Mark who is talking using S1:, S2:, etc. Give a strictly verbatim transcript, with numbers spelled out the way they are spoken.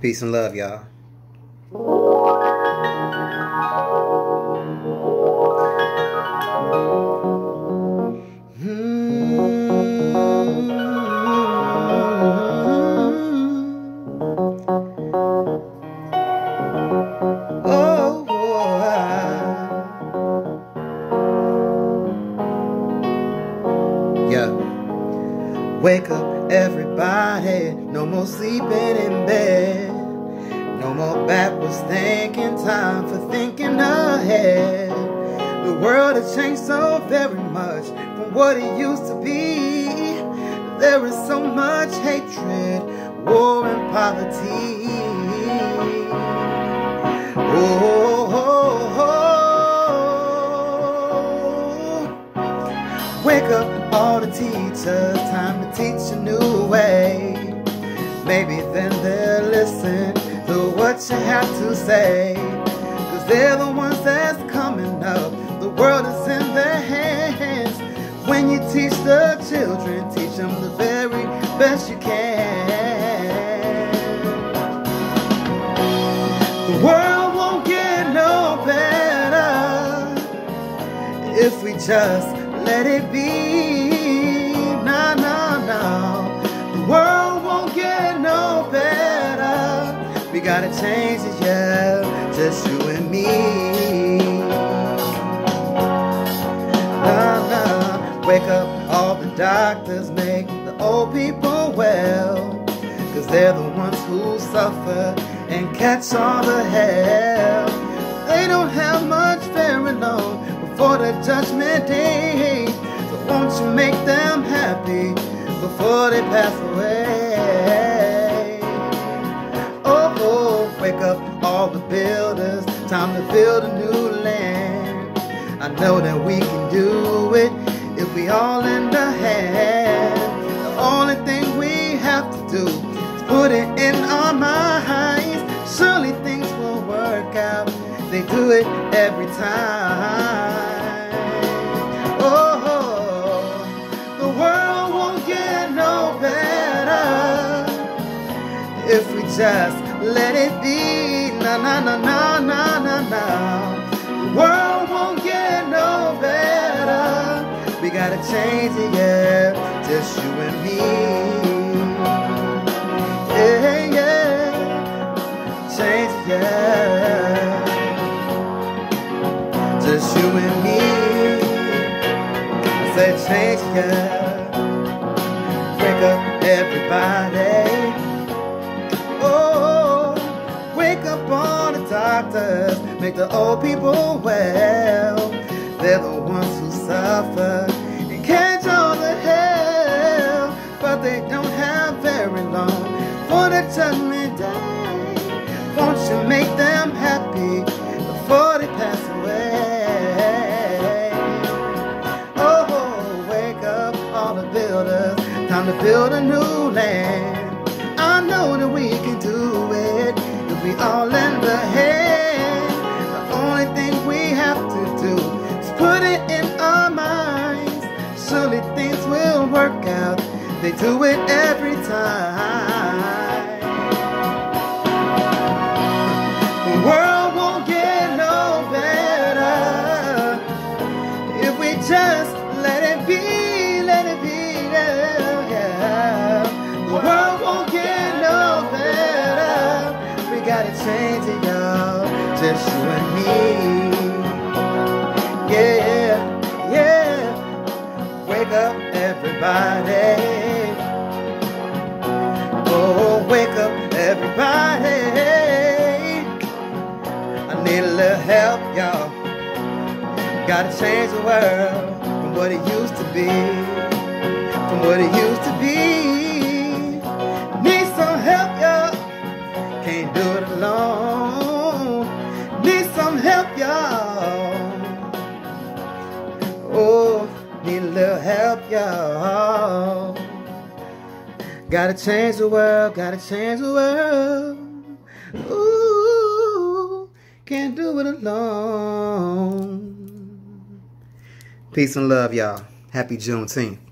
S1: Peace and love, y'all. Oh, yeah. Wake up, everybody. No more sleeping in bed. No more backwards thinking. Time for thinking ahead. The world has changed so very much from what it used to be. There is so much hatred, war and poverty. Oh, oh, oh. Wake up all the teachers, time to teach a new way. Maybe then they'll listen to what you have to say, 'cause they're the ones that's coming up. The world is in their hands. When you teach the children, teach them the very best you can. The world won't get no better if we just let it be. No, no, no. The world won't get no better. We gotta change it, yeah, just you and me. Nah, nah. Wake up all the doctors, make the old people well, 'cause they're the ones who suffer and catch all the hell. They don't have much very long before the judgment day. So won't you make them happy before they pass away? Oh, oh, wake up all the builders, time to build a new land. I know that we can do it if we all lend a hand. The only thing we have to do is put it in our minds. Surely things will work out. They do it every time. Oh, the world won't get no better if we just let it be. Na na na na na na na. The world won't get no better. We gotta change it, yeah, just you and me. Yeah, yeah, change it, yeah, just you and me. I said change it, yeah. Wake up, everybody. Oh, wake up all the doctors, make the old people well. They're the ones who suffer and catch all the hell, but they don't have very long for the judgment day. Won't you make them happy before they pass away? Oh, wake up all the builders, time to build a new land. I know that we can do it if we all lend a hand. The only thing we have to do is put it in our minds. Surely things will work out. They do it every time. The world won't get no better if we just let it be, let it be, yeah, yeah. The world won't get no better. We gotta change it, y'all, just you and me. Yeah, yeah. Wake up, everybody. Oh, wake up, everybody. I need a little help, y'all. Gotta change the world from what it used to be. From what it used to be. Need some help, y'all. Can't do it alone. Need some help, y'all. Oh, need a little help, y'all. Gotta change the world, gotta change the world. Ooh, can't do it alone. Peace and love, y'all. Happy Juneteenth.